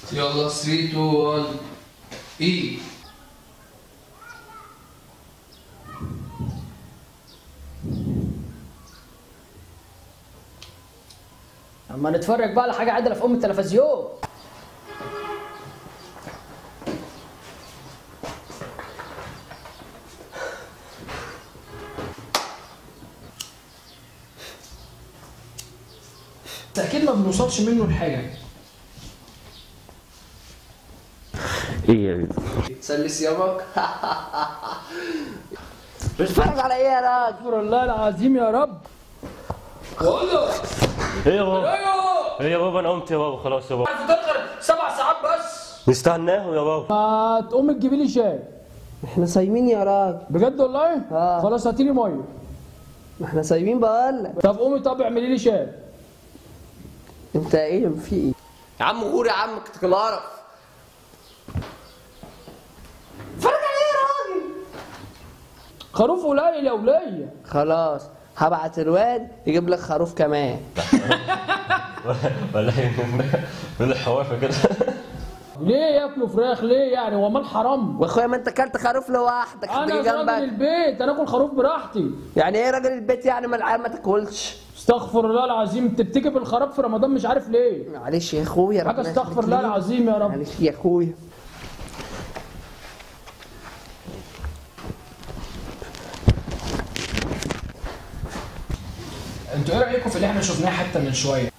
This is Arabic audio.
يلا 3 2 1 اي. اما نتفرج بقى على حاجه عادله في التلفزيون. اكيد ما بنوصلش منه لحاجه. ايه يا بيبي؟ تسلي ثيابك. بتتفرج على ايه يا راجل؟ استغفر الله العظيم يا رب. بقول له ايه يا بابا؟ ايوه ايه يا بابا؟ انا قمت يا بابا خلاص يا بابا. هتتاخر 7 ساعات بس. نستناه يا بابا. ما تقوم تجيبي لي شاي. احنا صايمين يا راجل. بجد والله؟ خلاص هاتي لي ميه. ما احنا صايمين بقولك. طب قومي، طب اعملي لي شاي. انت ايه في ايه؟ يا عم غور يا عم، كنت القرف. اتفرج عليه يا راجل. خروف قليل يا وليه. خلاص هبعت الواد يجيب لك خروف كمان. ولا من الحوار في كده. ليه ياكلوا فراخ ليه يعني؟ هو مال حرام؟ واخويا ما انت اكلت خروف لوحدك انا هتيجي راجل جنبك. البيت، انا اكل خروف براحتي. يعني ايه راجل البيت؟ يعني ما العيال ما تاكلش. استغفر الله العظيم، انت بتيجي بالخراب في رمضان مش عارف ليه. معلش يا اخويا، حاجه ربنا استغفر يخليك الله ليا. العظيم يا رب. معلش يا اخويا. انتوا ايه رايكم في اللي احنا شفناه حتى من شويه؟